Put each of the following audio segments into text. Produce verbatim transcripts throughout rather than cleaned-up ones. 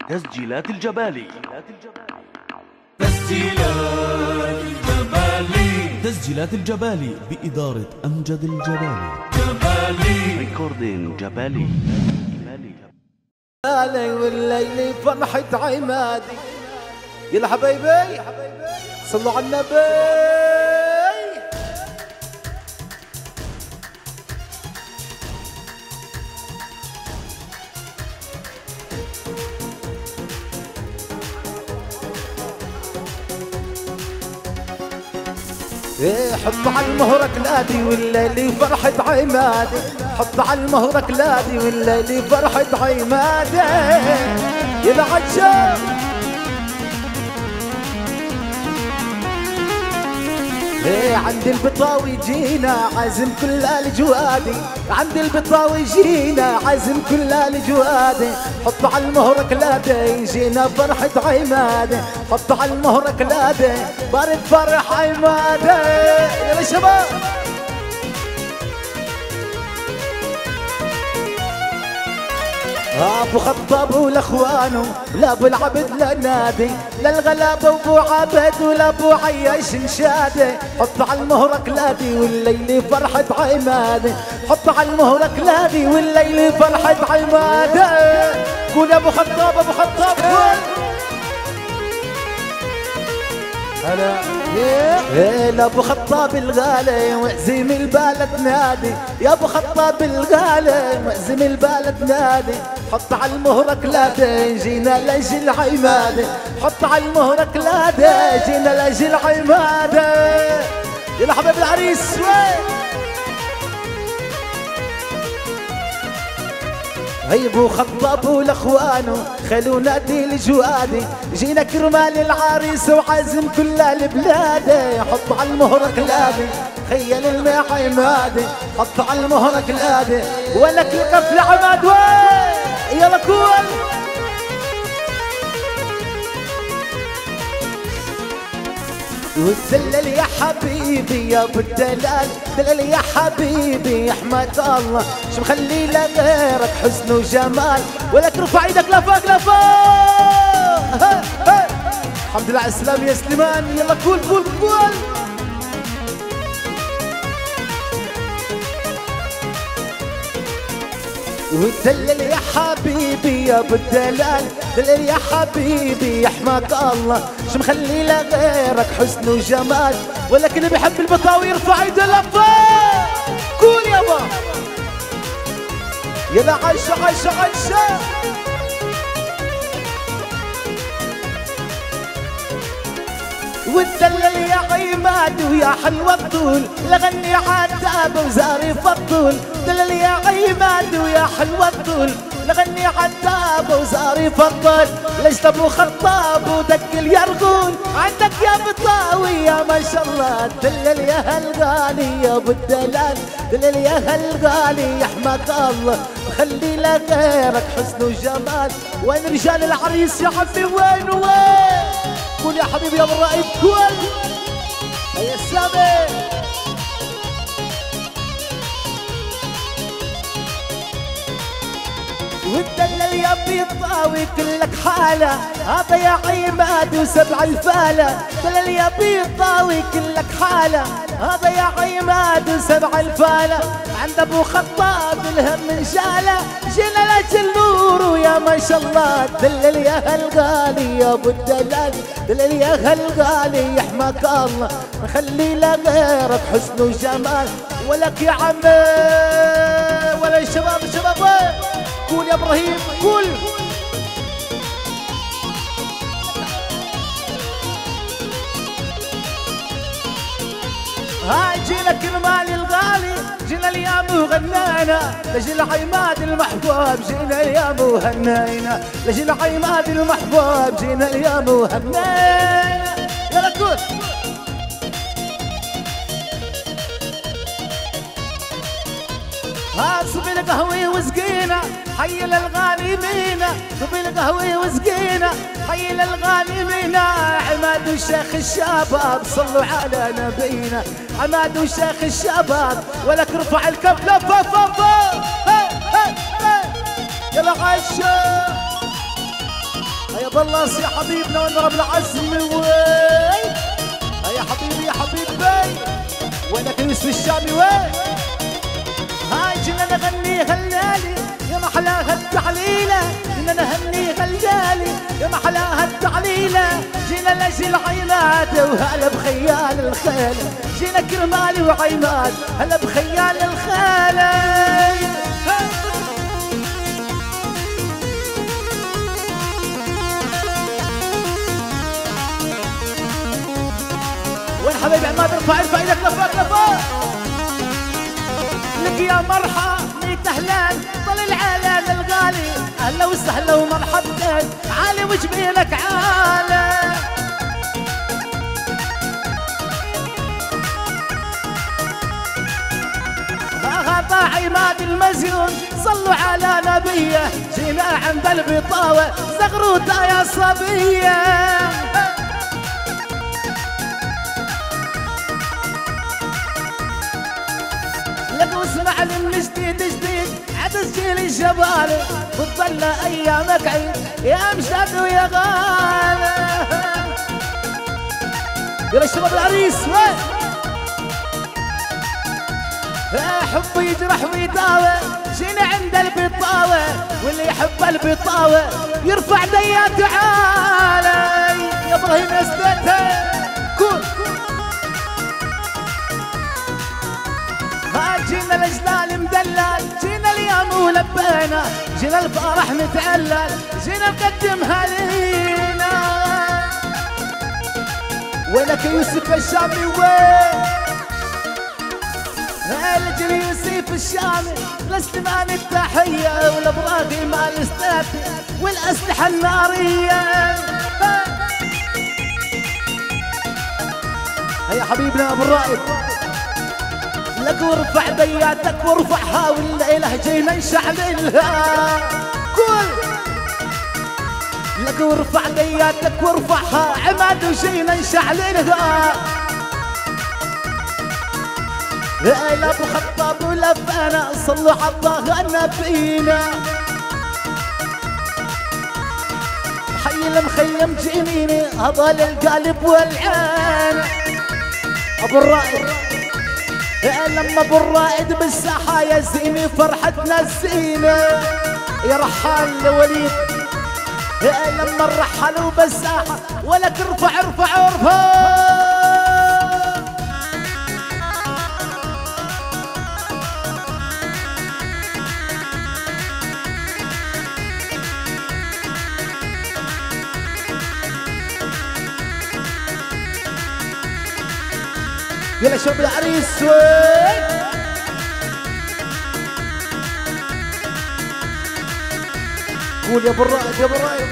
تسجيلات الجبالي. تسجيلات الجبالي. تسجيلات الجبالي بإدارة أمجد الجبالي. جبالي ريكوردين جبالي. جبالي والليل فرحة عمادي. يلا حبايبي صلوا على النبي. ايه حط على المهرك لادي والليل فرحة عمادي. حط على المهرك لادي والليل فرحة عمادي. يا عجاب ايه عند البطاوي جينا عازم كل الجوادي. عند البطاوي جينا عازم كل الجوادي. حط على المهرك لادي جينا فرحة عمادي. حط على المهرك لادي بارد فرح عمادي. يلا شباب ابو خطاب ولاخوانه لا ابو العبد لا نادي. لا الغلابه وابو عبد ولا ابو عياش نشادي. حط على المهرك لادي والليل فرحه عمادي. حط على المهرك لادي والليل فرحه عمادي. قول يا ابو خطاب ابو خطاب قول. هلا ايه لابو خطاب الغالي وعزيم البلد نادي. يا ابو خطاب الغالي وعزيم البلد نادي. حط على المهرك لادي جينا لاجل عمادي. حط على المهرك لادي جينا لاجل عمادي. يلا حبايب العريس وين هي ابو خطاب ولاخوانه خلو نادي الجوادي. جينا كرمال العريس وعازم كل البلاد. حط على المهرك لادي خيل الماء عمادي. حط على المهرك لادي ولك القفل عماد وين. يلا كول والدلل يا حبيبي يا ابو الدلال. دلل يا حبيبي احمد الله شو مخلي لغيرك حسن وجمال. ولك رفع ايدك لفوق لفوق. الحمد لله على السلامة يا سليمان. يلا كول كول كول والدلل يا حبيبي يا ابو الدلال. دلل يا حبيبي يحماك الله شو مخلي لغيرك حسن وجمال. ولكن اللي بيحب البطاوي يرفع ايده لفوق. قول يابا يلا عشا عشا عشا. والدلل يا عماد ويا حلوة الطول لغني عتاب وزاري فضول. دلل يا عماد ويا حلوة الطول لغني عتاب وزاري فضل. ليش ابو خطاب ودق اليرغول عندك يا بطاوي يا ما شاء الله. دلل يا هالغالي يا ابو الدلال. دلل يا هالغالي يحماك الله خلي لغيرك حسن وجمال. وين رجال العريس يا عمي وين وين. قول يا حبيبي يا ابو الرائد قول. هيا السامي والدلل يا بيطاوي كلك حالة. هذا يا عماد وسبع الفالة. دلل يا بيطاوي كلك حالة. هذا يا عماد وسبع الفالة. عند ابو خطاب الهم من شالة. جينا لاجل نور يا ما شاء الله. دلل يا هالغالي يا ابو الدلال. دلل يا هالغالي يحماك الله خلي لغيرك حسن وجمال. ولك يا عمي ولا الشباب الشباب وين. قول يا ابراهيم قول. هاي جينا كرمال الغالي جينا اليوم وغنينا. لجل عماد المحبوب جينا اليوم وهنينا. لجل عماد المحبوب جينا اليوم وهنينا. يلا كول ها صبي القهوي وسقينا حي للغانمين. صبي القهوي وسقينا حي للغانمين. عماد وشيخ الشباب صلوا على نبينا. عماد وشيخ الشباب ولك رفع الكف لفه فوق. يلا عشا بلص يا حبيبنا ونضرب العزم وين يا حبيبي يا حبيبي وينك يوسف الشامي وين هاي جينا نغني هلالي يا محلاها التعليلة جينا نهني هلالي يا محلاها التعليلة جينا لاجل عيناد وهلا بخيال الخيل جينا كرمالي وعيناد هلا بخيال الخيل وين حبيبي عماد ارفع ارفع ايدك لفوق لفوق لك يا مرحى ميت اهلان طل العالم الغالي اهلا وسهلا ومرحبتين عالي وجبينك عالي هذا عماد المزيون صلوا على نبيه جينا عند البطاوه زغروطه يا صبيه لك واسمع لي من جديد جديد عدس جيل الجبال بتضل ايامك عيد يا مشتاق ويا غالي يلا شباب العريس وين حب يجرح ويداوي جينا عند البطاوه واللي يحب البطاوه يرفع ديا تعالي يا ابراهيم استاذ كول جينا الجلال مدلل جينا اليوم ولبينا جينا الفرح متعلل جينا نقدم هالينا وينك يوسف الشامي وين هالجل يوسف الشامي للاستمان التحية والابراغي مع الاستاذ والاسلحة النارية هيا حبيبنا ابو الرائد لك وارفع بياتك وارفعها والليلة جينا نشعللها كل لك وارفع بياتك وارفعها عماد وجينا نشعللها يا ابو خطاب ولفانا صلوا عالطه النبينا حي المخيم جينيني هضل القلب والعين ابو الرائد لما ابو الرائد بالساحه يا زيني فرحتنا الزينه يا رحال وليد لما الرحلوا بالساحه ولك ارفع ارفع ارفع يلا شباب العريس وين قول يا ابو الرائد يا ابو الرائد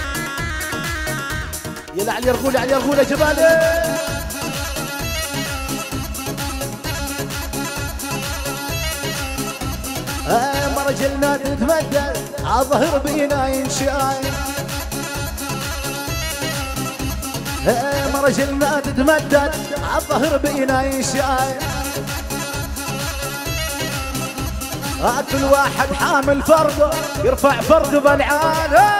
يلا علي رغول علي رغول يا جبالي آه ما رجلنا تتمدد عالظهر بينا ينشاي ما رجلنا تتمدد عالظهر بينا ينشاي كل واحد حامل فرده يرفع فرده بالعالي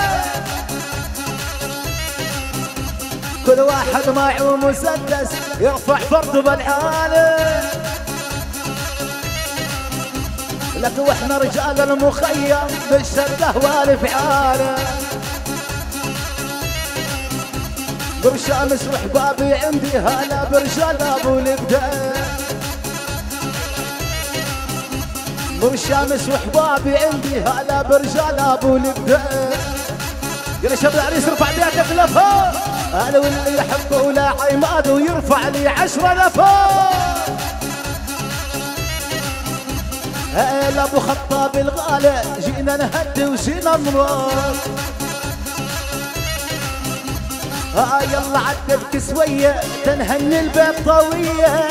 كل واحد معه مسدس يرفع فرده بالعالي لك واحنا رجال المخيم بالشده والفعاله برشامس وحبابي عندي هلا برجال ابو الابداع برشامس وحبابي عندي هلا برجال ابو الابداع يا شباب العريس ارفع يدك لفوق انا واللي يحبه ولا عماد ويرفع لي عشرة لفوق هلا ابو خطاب الغالي جينا نهدي وجينا نروح ها يلا عدبك سوية تنهني البيت طوية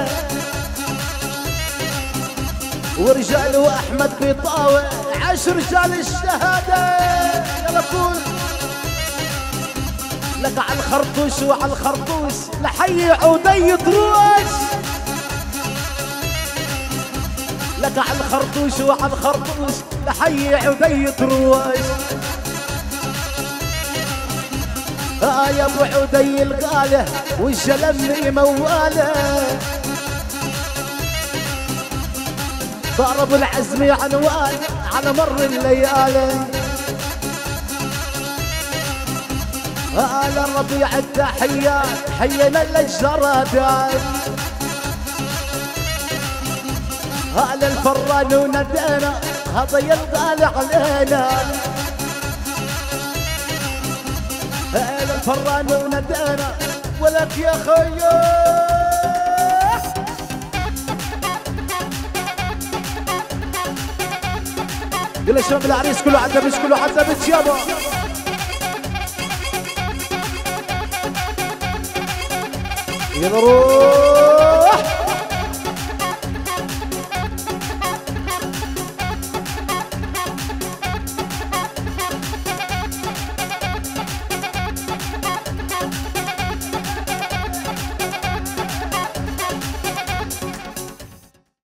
ورجال واحمد بيطاوع عشر رجال الشهادة يلا قول لك على الخرطوش وعلى الخرطوش لحي عودي طروش لك على الخرطوش وعلى الخرطوش لحي عودي طروش آه يا ابو عدي القاله والشلمني مواله ضرب العزمي عنوان على مر الليالي آل الربيع التحيات حينا للجرادات آل الفران وندانا هذا يطال علينا آل الفران وندانا ولك يا خيا يلا شباب العريس كله عزبت كله عزبت يابا يلا روح